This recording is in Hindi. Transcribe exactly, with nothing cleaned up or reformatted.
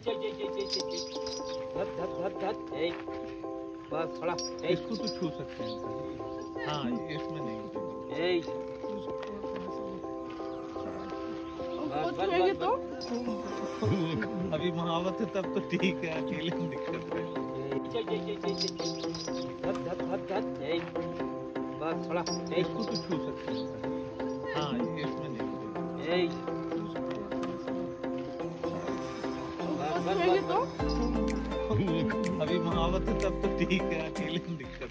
धर धर धर धर ए बस थोड़ा इसको तो छू सकते हैं। हाँ इसमें नहीं ए तो अभी महावत है तब तो ठीक है, अकेले में दिक्कत है। धर धर धर धर ए बस थोड़ा इसको तो छू सकते हैं। हाँ इसमें नहीं ए तो अभी महावत है तब तो ठीक है, अकेले में दिक्कत